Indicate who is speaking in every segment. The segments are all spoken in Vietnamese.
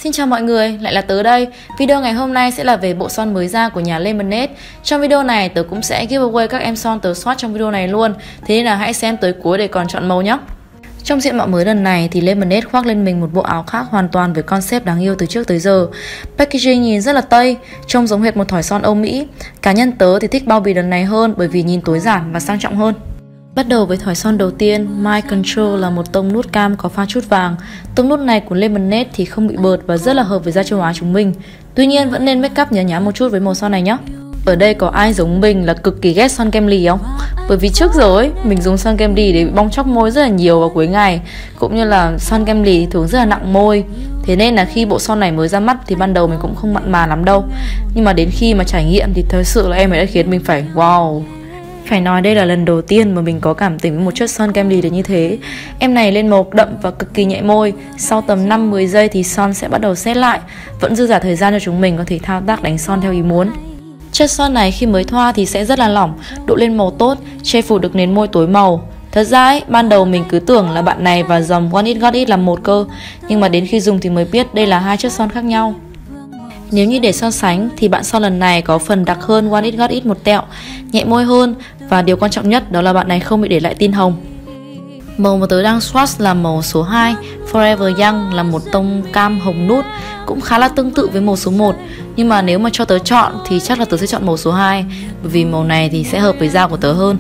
Speaker 1: Xin chào mọi người, lại là tớ đây. Video ngày hôm nay sẽ là về bộ son mới ra của nhà Lemonade. Trong video này tớ cũng sẽ giveaway các em son tớ swatch trong video này luôn. Thế nên là hãy xem tới cuối để còn chọn màu nhé. Trong diện mạo mới lần này thì Lemonade khoác lên mình một bộ áo khác hoàn toàn với concept đáng yêu từ trước tới giờ. Packaging nhìn rất là Tây, trông giống hệt một thỏi son Âu Mỹ. Cá nhân tớ thì thích bao bì lần này hơn bởi vì nhìn tối giản và sang trọng hơn. Bắt đầu với thỏi son đầu tiên, My Control là một tông nút cam có pha chút vàng. Tông nút này của Lemonade thì không bị bợt và rất là hợp với da châu Á chúng mình. Tuy nhiên vẫn nên make up nhớ nhá một chút với màu son này nhé. Ở đây có ai giống mình là cực kỳ ghét son kem lì không? Bởi vì trước giờ ấy, mình dùng son kem lì để bị bong chóc môi rất là nhiều vào cuối ngày. Cũng như là son kem lì thường rất là nặng môi. Thế nên là khi bộ son này mới ra mắt thì ban đầu mình cũng không mặn mà lắm đâu. Nhưng mà đến khi mà trải nghiệm thì thật sự là em ấy đã khiến mình phải wow. Phải nói đây là lần đầu tiên mà mình có cảm tình với một chất son kem lì đến như thế. Em này lên màu đậm và cực kỳ nhẹ môi. Sau tầm 5-10 giây thì son sẽ bắt đầu set lại. Vẫn dư dả thời gian cho chúng mình có thể thao tác đánh son theo ý muốn. Chất son này khi mới thoa thì sẽ rất là lỏng, độ lên màu tốt, che phủ được nền môi tối màu. Thật ra ấy, ban đầu mình cứ tưởng là bạn này và dòng One It Got It là một cơ. Nhưng mà đến khi dùng thì mới biết đây là hai chất son khác nhau. Nếu như để so sánh thì bạn son lần này có phần đặc hơn One It Got It một tẹo, nhẹ môi hơn và điều quan trọng nhất đó là bạn này không bị để lại tin hồng. Màu mà tớ đang swatch là màu số 2, Forever Young là một tông cam hồng nút, cũng khá là tương tự với màu số 1. Nhưng mà nếu mà cho tớ chọn thì chắc là tớ sẽ chọn màu số 2, bởi vì màu này thì sẽ hợp với da của tớ hơn.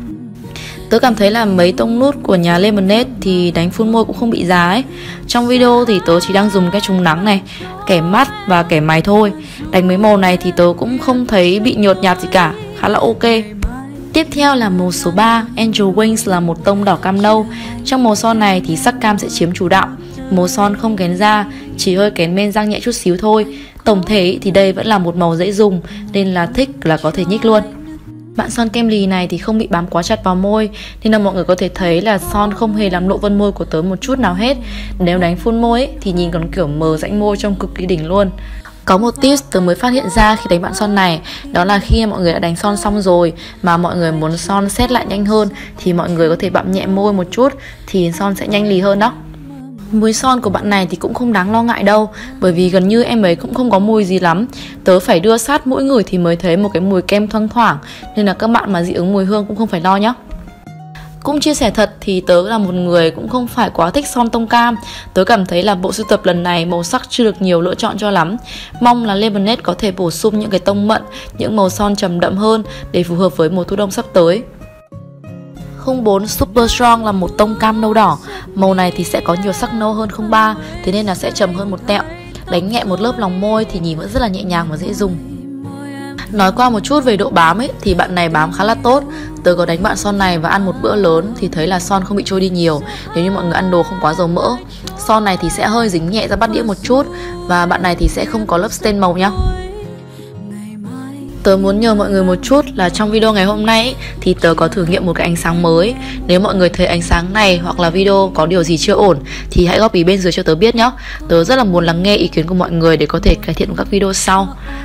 Speaker 1: Tớ cảm thấy là mấy tông nút của nhà Lemonade thì đánh phun môi cũng không bị giá ấy. Trong video thì tớ chỉ đang dùng cái chống nắng này, kẻ mắt và kẻ mày thôi. Đánh mấy màu này thì tớ cũng không thấy bị nhợt nhạt gì cả, khá là ok. Tiếp theo là màu số 3, Angel Wings là một tông đỏ cam nâu. Trong màu son này thì sắc cam sẽ chiếm chủ đạo. Màu son không kén da, chỉ hơi kén men răng nhẹ chút xíu thôi. Tổng thể thì đây vẫn là một màu dễ dùng nên là thích là có thể nhích luôn. Bạn son kem lì này thì không bị bám quá chặt vào môi nên là mọi người có thể thấy là son không hề làm lộ vân môi của tớ một chút nào hết. Nếu đánh full môi ấy, thì nhìn còn kiểu mờ rãnh môi trông cực kỳ đỉnh luôn. Có một tip tớ mới phát hiện ra khi đánh bạn son này, đó là khi mọi người đã đánh son xong rồi mà mọi người muốn son set lại nhanh hơn thì mọi người có thể bặm nhẹ môi một chút thì son sẽ nhanh lì hơn đó. Mùi son của bạn này thì cũng không đáng lo ngại đâu, bởi vì gần như em ấy cũng không có mùi gì lắm. Tớ phải đưa sát mũi ngửi thì mới thấy một cái mùi kem thoang thoảng, nên là các bạn mà dị ứng mùi hương cũng không phải lo nhé. Cũng chia sẻ thật thì tớ là một người cũng không phải quá thích son tông cam. Tớ cảm thấy là bộ sưu tập lần này màu sắc chưa được nhiều lựa chọn cho lắm. Mong là Lemonade có thể bổ sung những cái tông mận, những màu son trầm đậm hơn để phù hợp với mùa thu đông sắp tới. 04 Super Strong là một tông cam nâu đỏ. Màu này thì sẽ có nhiều sắc nâu hơn 03, thế nên là sẽ trầm hơn một tẹo. Đánh nhẹ một lớp lòng môi thì nhìn vẫn rất là nhẹ nhàng và dễ dùng. Nói qua một chút về độ bám ấy thì bạn này bám khá là tốt. Tớ có đánh bạn son này và ăn một bữa lớn thì thấy là son không bị trôi đi nhiều nếu như mọi người ăn đồ không quá dầu mỡ. Son này thì sẽ hơi dính nhẹ ra bát đĩa một chút và bạn này thì sẽ không có lớp stain màu nhá. Tớ muốn nhờ mọi người một chút là trong video ngày hôm nay ấy, thì tớ có thử nghiệm một cái ánh sáng mới. Nếu mọi người thấy ánh sáng này hoặc là video có điều gì chưa ổn thì hãy góp ý bên dưới cho tớ biết nhé. Tớ rất là muốn lắng nghe ý kiến của mọi người để có thể cải thiện các video sau.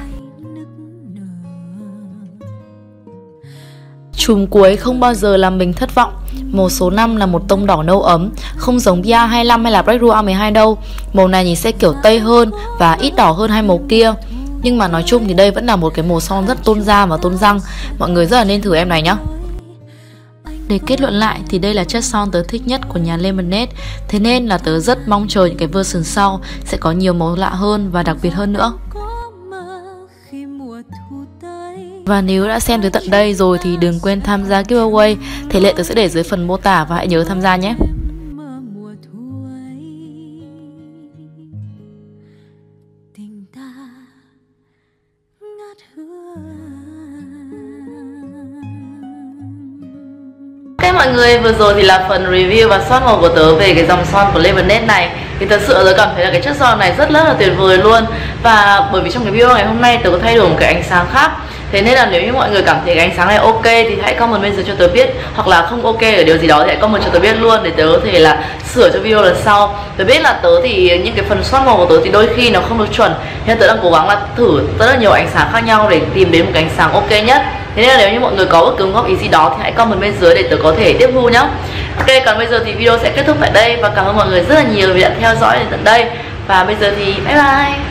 Speaker 1: Chùm cuối không bao giờ làm mình thất vọng. Màu số 5 là một tông đỏ nâu ấm, không giống BR25 hay là Breakthrough A12 đâu. Màu này nhìn sẽ kiểu tây hơn và ít đỏ hơn hai màu kia. Nhưng mà nói chung thì đây vẫn là một cái màu son rất tôn da và tôn răng. Mọi người rất là nên thử em này nhá. Để kết luận lại thì đây là chất son tớ thích nhất của nhà Lemonade. Thế nên là tớ rất mong chờ những cái version sau sẽ có nhiều màu lạ hơn và đặc biệt hơn nữa. Và nếu đã xem tới tận đây rồi thì đừng quên tham gia giveaway. Thể lệ tớ sẽ để dưới phần mô tả và hãy nhớ tham gia nhé. Ok mọi người, vừa rồi thì là phần review và swatch màu của tớ về cái dòng son của Lemonade này. Thì thật sự tớ cảm thấy là cái chất son này rất là tuyệt vời luôn. Và bởi vì trong cái video ngày hôm nay tớ có thay đổi một cái ánh sáng khác, thế nên là nếu như mọi người cảm thấy cái ánh sáng này ok thì hãy comment bên dưới cho tớ biết. Hoặc là không ok ở điều gì đó thì hãy comment cho tớ biết luôn để tớ có thể là sửa cho video lần sau. Tớ biết là tớ thì những cái phần swatch màu của tớ thì đôi khi nó không được chuẩn, nên tớ đang cố gắng là thử rất là nhiều ánh sáng khác nhau để tìm đến một cái ánh sáng ok nhất. Thế nên là nếu như mọi người có bất cứ góp ý gì đó thì hãy comment bên dưới để tớ có thể tiếp thu nhá. Ok, còn bây giờ thì video sẽ kết thúc tại đây và cảm ơn mọi người rất là nhiều vì đã theo dõi đến tận đây. Và bây giờ thì bye bye.